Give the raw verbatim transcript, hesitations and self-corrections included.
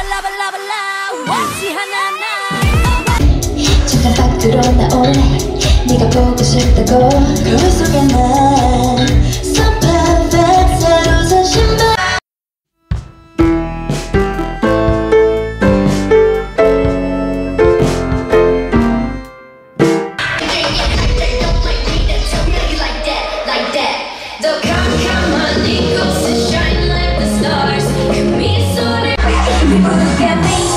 lava lava lava 원치 하나하나 잠깐 딱 들어나올래 네가 보고 싶다고 거울 속에 난 So perfect 새로 산 신발 People look at me